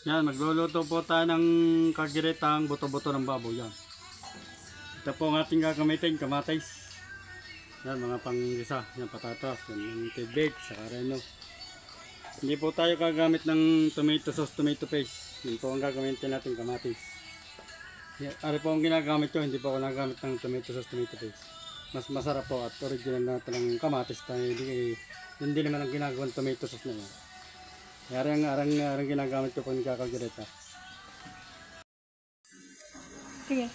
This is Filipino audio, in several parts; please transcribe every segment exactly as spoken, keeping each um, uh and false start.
Yan, magluluto po tayo ng kagiretang buto-buto ng baboy. Yan. Ito po ang ating gagamitin, kamatis. Yan, mga pang-gisa. Yan, patatas. Yan, yung tibig, saka reno. Hindi po tayo gagamit ng tomato sauce, tomato paste. Yan po ang gagamitin natin, kamatis. Yan, ari po ang ginagamit ko, hindi po ako nagamit ng tomato sauce, tomato paste. Mas masarap po at original natin ng kamatis tayo. Hindi, hindi naman ang ginagawang tomato sauce na yan. Arang arang arang ginagamit ko pang kakagireta. Sige.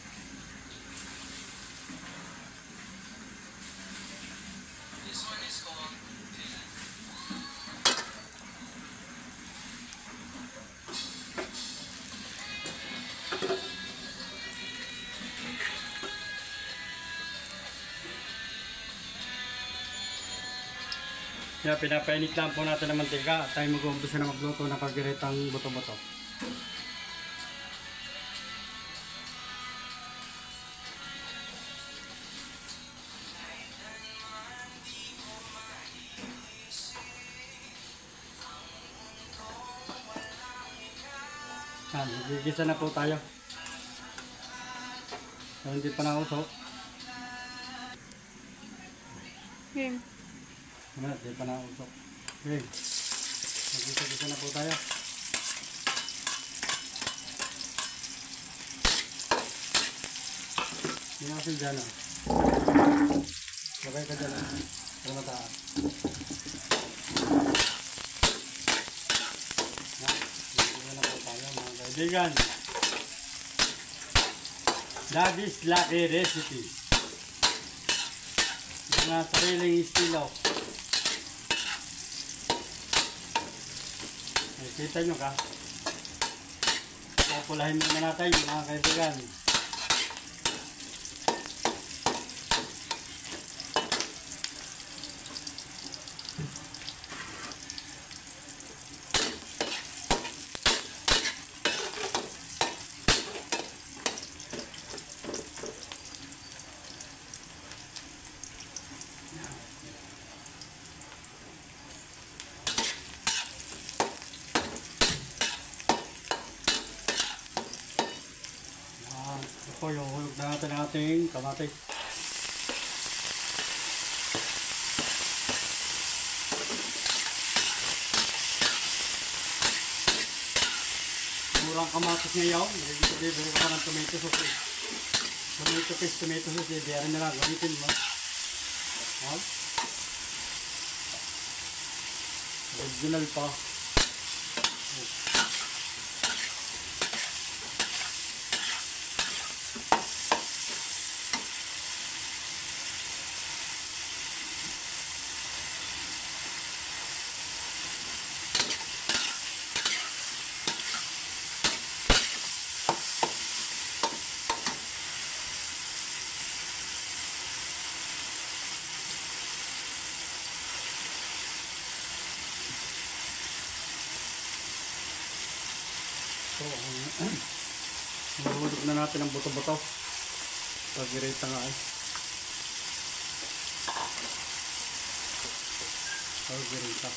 Kaya pinapainit lang po natin ng mantika at tayo mag-uumpisa na magluto ng kagiretang buto-buto. Yan, gigisa na po tayo. So, hindi pa nausok. Game. Ano, hindi pa nausok. Okay. Magisa-gisa na po tayo. Hindi natin dyan ah. Sabay ka dyan ah. Para mataas. Yan. Magisa na po tayo mga kaibigan. Daddy's Lucky Recipe. Mga sariling estilo. Ay, kita nyo ka. Populahin muna natin mga kaibigan. Ito po yung hulog na natin ating kamatis. Murang kamatis ngayon. Bibili ka ng tomato sauce. Tomato paste, tomato sauce. Hindi rin na lang gamitin mo. Ha? Original pa. So, mahulog na natin ang buto-buto. Pag-irita nga ay. Pag-irita.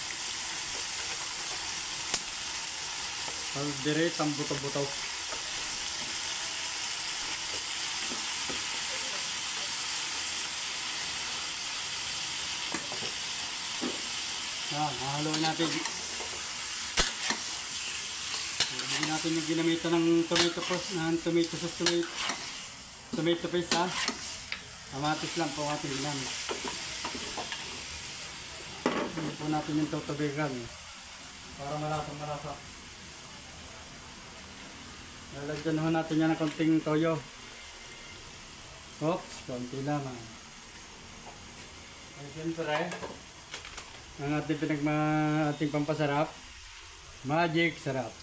Pag-irita ang buto-buto. Yan, hahaluin natin. Hindi natin yung ginamitan ng tomato sauce, ng tomato sauce, tomato, tomato paste ha. Kamatis lang po ating ginamit. Hindi po natin yung tutubigan para malasang malasa. Lalagyan naman natin yan ng konting toyo. Oops, konti lamang. Ay siyempre, ang ating pinagma, ating pampasarap, magic sarap.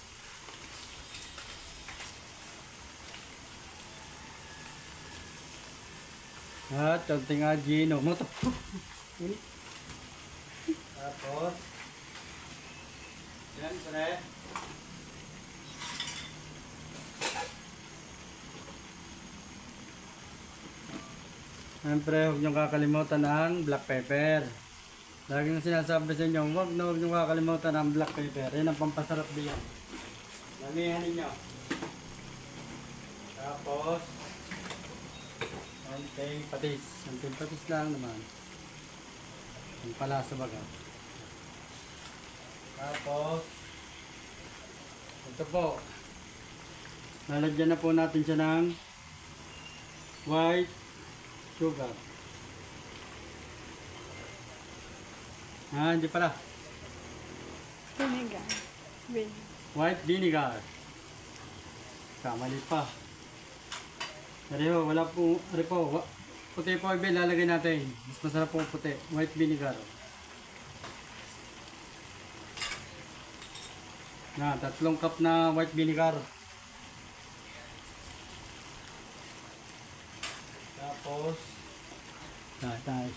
At konting agino mo to. Tapos yan pre. Siyempre, huwag niyong kakalimutan ang black pepper. Lagi nang sinasabi sa inyo, huwag na huwag niyong kakalimutan ang black pepper. Yan ang pampasarap diyan. Damihan ninyo. Tapos, konting patis. Konting patis lang naman. Ang pala sa baga. Tapos, ito po. Lalagyan na po natin siya ng white sugar. Ah, hindi pala. Vinegar. Vinegar. White vinegar. Kamali pa. Pero wala po, ano po, wa- puti po ibe, lalagay natin. Mas masarap po puti. White vinegar. Na, tatlong cup na white vinegar. Tapos, tatas.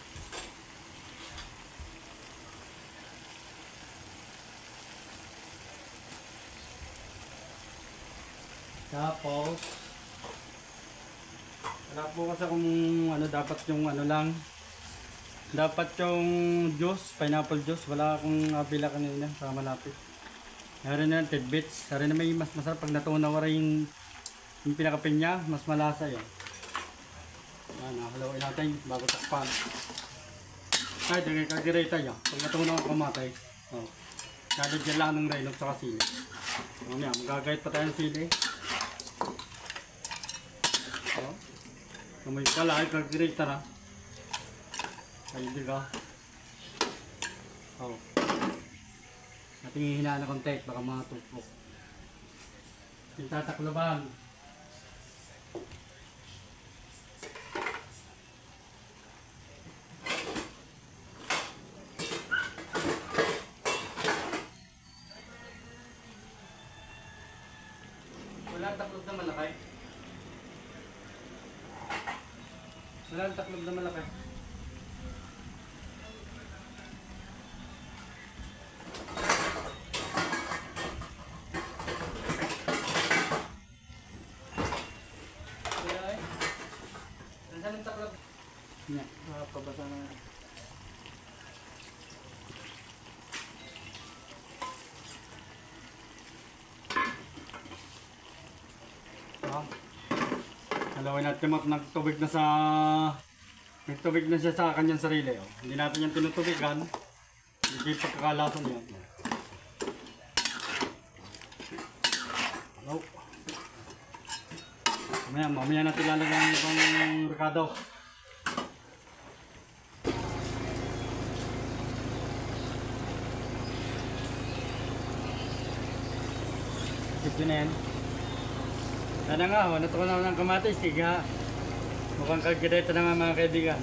Tapos, wala po kasi kung ano dapat yung ano lang. Dapat yung juice, pineapple juice. Wala akong abila kanina sa malapit. Meron na tidbits. Meron na may mas masarap pag natunaw rin yung pinakapin niya. Mas malasa yun. Yan, halawin natin bago takpan. Ay, dagay kagirita niya. Pag natunaw ang kamatay. Oh. Dadagyan lang ng rainog sa sili. Mamaya, magagayat pa tayo ng sili. Oh. Kamay pala ay kagirita na. Ay, hindi ka. Oh. Ating hihinaan na konti, baka matupok. Yung tatakloban. Wala taklog na malaki. Wala taklog na malaki. Nya, ah, pabasa na. Ah. Halawin natin mat nagtubig na sa nagtubig na siya sa kanyang sarili, oh. Hindi natin yung tinutubigan. Hindi pagkakalasan niya. Hello. Mamaya, mamaya natin lalagyan itong ricado. Ito na yan. Sana nga, oh, natukunan ng kamatis, tiga. Mukhang kagireta na nga mga kaibigan.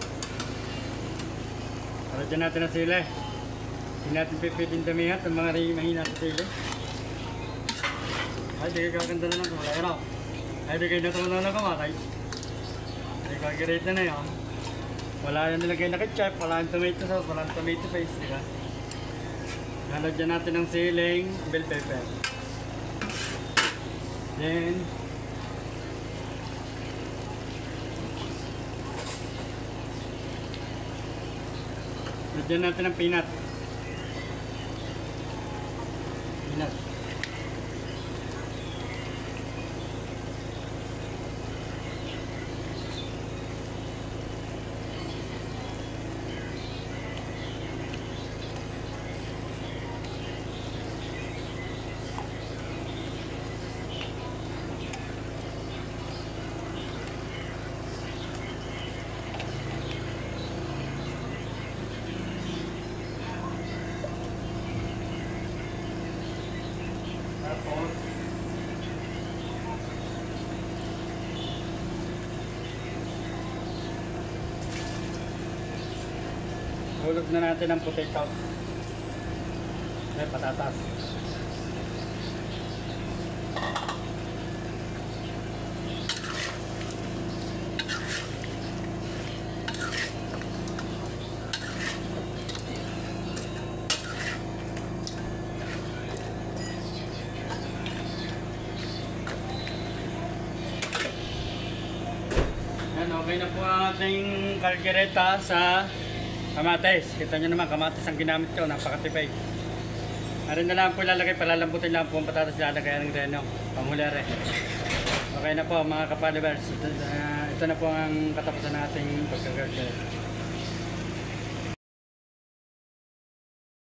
Para dyan natin ang sili. Hindi natin pipitin damihan ang mga rin mahina sa sili. Ay, di kayo kaganda na lang kung wala yun. Ay, di kayo natukunan ng kamatis. Ay, kagireta na yan. Wala yan nilagay na ketchup, wala yung tomato sauce, wala yung tomato paste, diba? Lalagyan natin ng siling bell pepper. Then, lagyan natin ng peanut. Peanut. Tapos, hulog na natin ang potato. Ay, patatas. Yan, okay na po ang ating caldereta sa kamatis. Kita nyo naman, kamatis ang ginamit ko, napakatipay. Arin na lang po ilalagay, palalambutin lang po ang patatas, ilalagay ng reno, panghulere. Okay na po mga kapalibers, ito, uh, ito na po ang katapusan ng ating pagkagargare.